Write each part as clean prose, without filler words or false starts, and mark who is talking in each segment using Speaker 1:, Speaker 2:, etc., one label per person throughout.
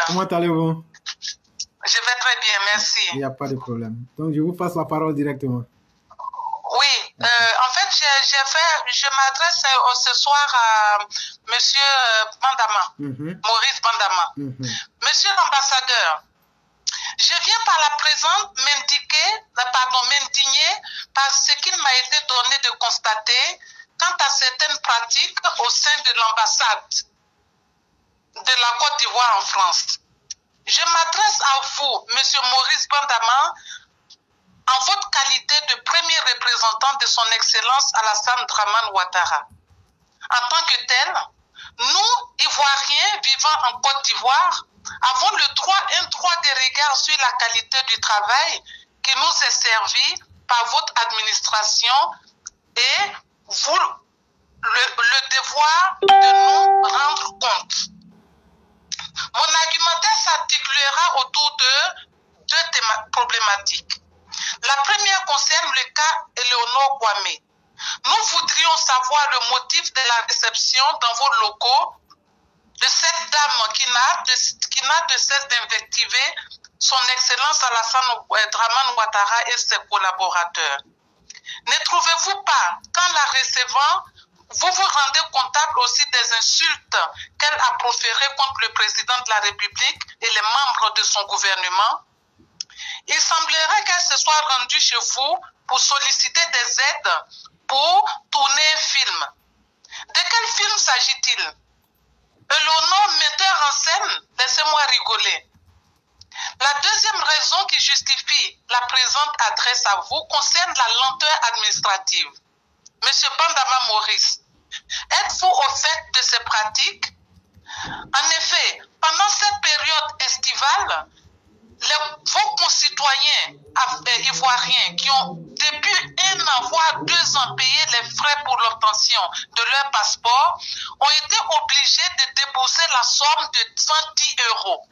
Speaker 1: Comment allez-vous?
Speaker 2: Je vais très bien, merci.
Speaker 1: Il n'y a pas de problème. Donc, je vous passe la parole directement.
Speaker 2: Oui, en fait, je m'adresse ce soir à Monsieur Bandama, Maurice Bandama. Monsieur l'ambassadeur, je viens par la présente m'indigner par ce qu'il m'a été donné de constater quant à certaines pratiques au sein de l'ambassade de la Côte d'Ivoire en France. Je m'adresse à vous, Monsieur Maurice Bandama, en votre qualité de premier représentant de son Excellence Alassane Dramane Ouattara. En tant que tel, nous, Ivoiriens vivant en Côte d'Ivoire, avons un droit de regard sur la qualité du travail qui nous est servi par votre administration et vous le devoir de nous rendre compte. Mon argumentaire s'articulera autour de deux problématiques. La première concerne le cas Eleonore Kwame. Nous voudrions savoir le motif de la réception dans vos locaux de cette dame qui n'a de cesse d'invectiver son Excellence Alassane Dramane Ouattara et ses collaborateurs. Ne trouvez-vous pas qu'en la recevant, vous vous rendez comptable aussi des insultes qu'elle a proférées contre le président de la République et les membres de son gouvernement? Il semblerait qu'elle se soit rendue chez vous pour solliciter des aides pour tourner un film. De quel film s'agit-il? Eleonore, metteur en scène, laissez-moi rigoler. La deuxième raison qui justifie la présente adresse à vous concerne la lenteur administrative. Monsieur Bandama Maurice, êtes-vous au fait de ces pratiques? En effet, pendant cette période estivale, vos concitoyens ivoiriens qui ont depuis 1 an, voire 2 ans payé les frais pour l'obtention de leur passeport ont été obligés de débourser la somme de 110 €.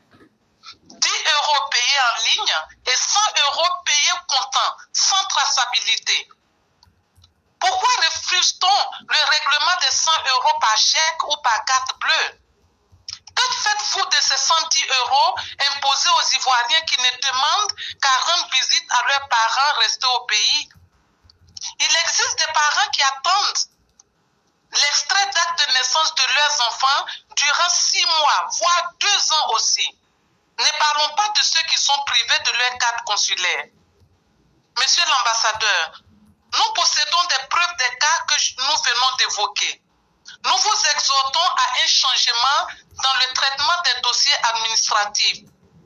Speaker 2: 10 € payés en ligne et 100 € payés comptant, sans traçabilité. Pourquoi refuse-t-on le règlement des 100 € par chèque ou par carte bleue? Que faites-vous de ces 110 € imposés aux Ivoiriens qui ne demandent qu'à rendre visite à leurs parents restés au pays? Il existe des parents qui attendent l'extrait d'acte de naissance de leurs enfants durant 6 mois, voire 2 ans aussi. Ne parlons pas de ceux qui sont privés de leur carte consulaire. Monsieur l'ambassadeur, nous possédons des preuves des cas que nous venons d'évoquer. Nous vous exhortons à un changement dans le traitement des dossiers administratifs.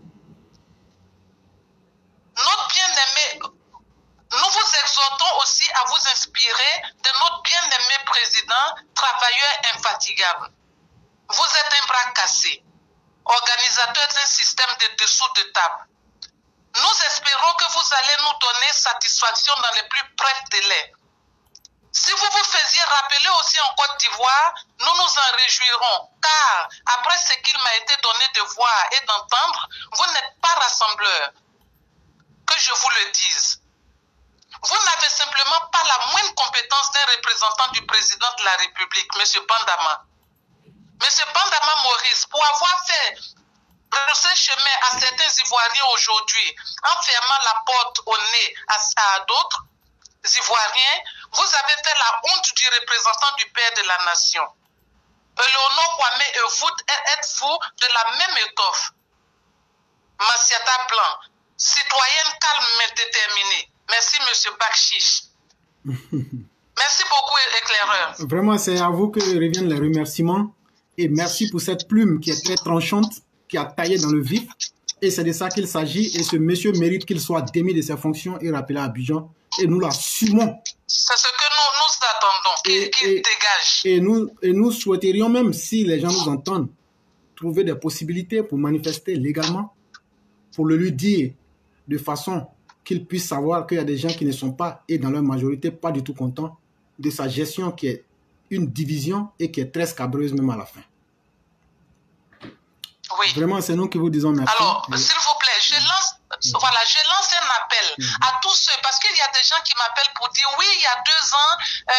Speaker 2: Nous vous exhortons aussi à vous inspirer de notre bien-aimé président, travailleur infatigable. Vous êtes un bras cassé, organisateur d'un système de dessous de table. Nous espérons que vous allez nous donner satisfaction dans les plus brefs délais. Si vous vous faisiez rappeler aussi en Côte d'Ivoire, nous nous en réjouirons, car après ce qu'il m'a été donné de voir et d'entendre, vous n'êtes pas rassembleur. Que je vous le dise. Vous n'avez simplement pas la moindre compétence d'un représentant du président de la République, M. Bandama. M. Bandama Maurice, pour avoir fait ce chemin à certains Ivoiriens aujourd'hui, en fermant la porte au nez à d'autres Ivoiriens, vous avez fait la honte du représentant du père de la nation. Eleonore Kwame et vous, êtes-vous de la même étoffe? Massiata Blanc, citoyenne calme mais déterminée. Merci, monsieur Bakchiche. Merci beaucoup, éclaireur.
Speaker 1: Vraiment, c'est à vous que reviennent les remerciements. Et merci pour cette plume qui est très tranchante, qui a taillé dans le vif. Et c'est de ça qu'il s'agit. Et ce monsieur mérite qu'il soit démis de ses fonctions et rappelé à Abidjan. Et nous l'assumons.
Speaker 2: C'est ce que nous attendons, qu'il dégage.
Speaker 1: Et nous souhaiterions même, si les gens nous entendent, trouver des possibilités pour manifester légalement, pour le lui dire de façon qu'il puisse savoir qu'il y a des gens qui ne sont pas, et dans leur majorité, pas du tout contents de sa gestion qui est une division et qui est très scabreuse même à la fin.
Speaker 2: Oui.
Speaker 1: Vraiment, c'est nous qui vous disons merci.
Speaker 2: Alors, s'il vous plaît, je lance Voilà, je lance un appel à tous ceux, parce qu'il y a des gens qui m'appellent pour dire oui, il y a 2 ans,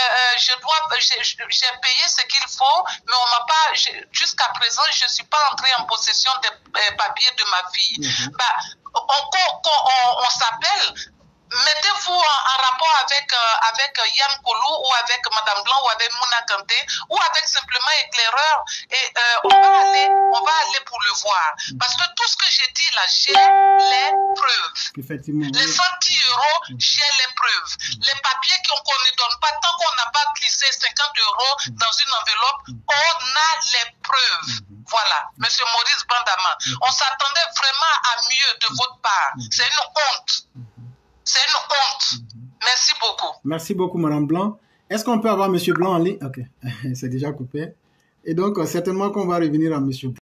Speaker 2: j'ai payé ce qu'il faut, mais on m'a pas, jusqu'à présent, je suis pas entré en possession des papiers de ma fille. Bah, on s'appelle. Mettez-vous en rapport avec Yann Koulou ou avec Madame Blanc ou avec Mouna Kanté ou avec simplement Éclaireur et on va aller pour le voir. Parce que tout ce que j'ai dit là, j'ai les preuves.
Speaker 1: Effectivement.
Speaker 2: Les 110 euros, j'ai les preuves. Les papiers qu'on ne donne pas, tant qu'on n'a pas glissé 50 euros dans une enveloppe, on a les preuves. Voilà, Monsieur Maurice Bandama. On s'attendait vraiment à mieux de votre part. C'est une honte. C'est une honte. Merci beaucoup.
Speaker 1: Merci beaucoup, Madame Blanc. Est-ce qu'on peut avoir Monsieur Blanc en ligne? Ok, c'est déjà coupé. Et donc, certainement qu'on va revenir à Monsieur Blanc.